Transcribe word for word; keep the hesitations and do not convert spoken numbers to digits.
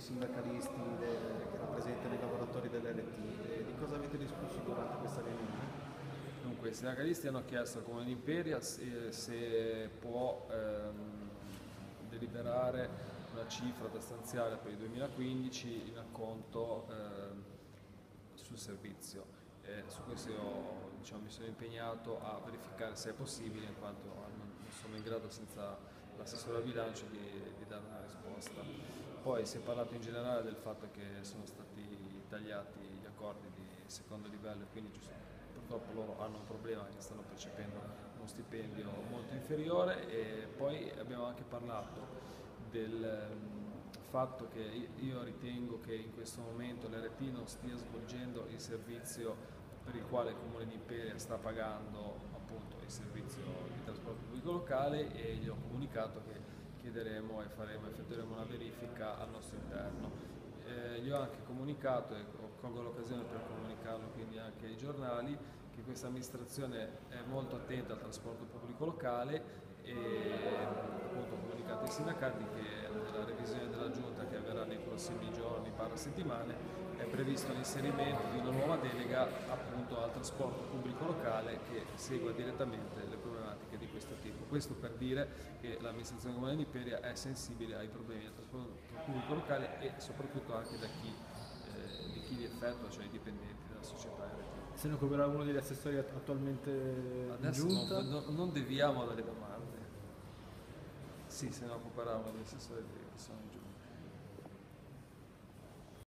sindacalisti de- che rappresentano i lavoratori dell'R T. E di cosa avete discusso durante questa riunione? Dunque, i sindacalisti hanno chiesto al Comune di Imperia se, se può ehm, deliberare una cifra da stanziare per il duemilaquindici in acconto ehm, sul servizio. Eh, su questo io diciamo, mi sono impegnato a verificare se è possibile, in quanto non, non sono in grado senza l'assessore al bilancio di, di dare una risposta. Poi si è parlato in generale del fatto che sono stati tagliati gli accordi di secondo livello e quindi giusto, purtroppo loro hanno un problema che stanno percependo uno stipendio molto inferiore, e poi abbiamo anche parlato del um, fatto che io ritengo che in questo momento l'R T non stia svolgendo il servizio per il quale il Comune di Imperia sta pagando appunto il servizio di trasporto pubblico locale, e gli ho comunicato che chiederemo e faremo, effettueremo una verifica al nostro interno. Eh, gli ho anche comunicato, e colgo l'occasione per comunicarlo quindi anche ai giornali, che questa amministrazione è molto attenta al trasporto pubblico locale, e appunto ho comunicato ai sindacati che nella revisione della giunta che avverrà nei prossimi giorni, barra settimane, è previsto l'inserimento di una nuova delega appunto al trasporto pubblico locale che segua direttamente le problematiche di questo tipo. Questo per dire che l'amministrazione comunale di Imperia è sensibile ai problemi del trasporto pubblico locale e soprattutto anche da chi, eh, di chi li effettua, cioè i dipendenti della società R T. Se ne occuperà uno degli assessori attualmente in Adesso giunta? non, non, non deviamo dalle domande. Sì, se ne occuperà uno degli assessori che sono in